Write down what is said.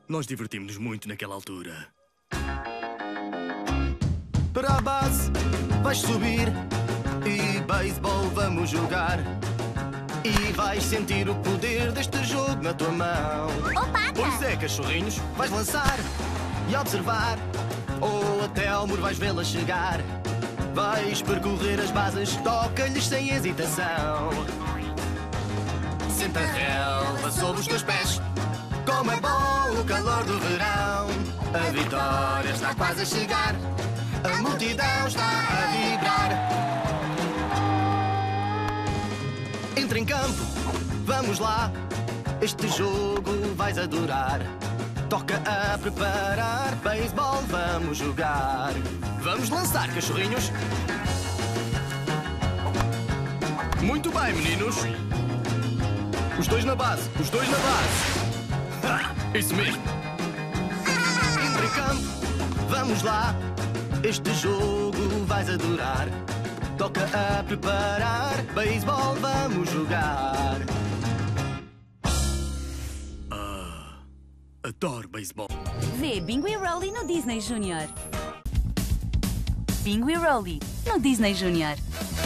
Nós divertimos-nos muito naquela altura. Para a base vais subir e beisebol vamos jogar. E vais sentir o poder deste jogo na tua mão. Opa! Pois é, cachorrinhos, vais lançar e observar, ou até ao muro vais vê-la chegar. Vais percorrer as bases, toca-lhes sem hesitação. Sente a relva sob os teus pés. Como é bom o calor do verão. A vitória está quase a chegar. A multidão está a vibrar. Entra em campo, vamos lá. Este jogo vais adorar. Toca a preparar, beisebol vamos jogar. Vamos lançar, cachorrinhos. Muito bem, meninos. Os dois na base, os dois na base. Isso mesmo. Entra em campo, vamos lá. Este jogo vais adorar. Toca a preparar, beisebol vamos jogar. Adoro beisebol. Vê Bingo e Rolly no Disney Junior. Bingo e Rolly no Disney Junior.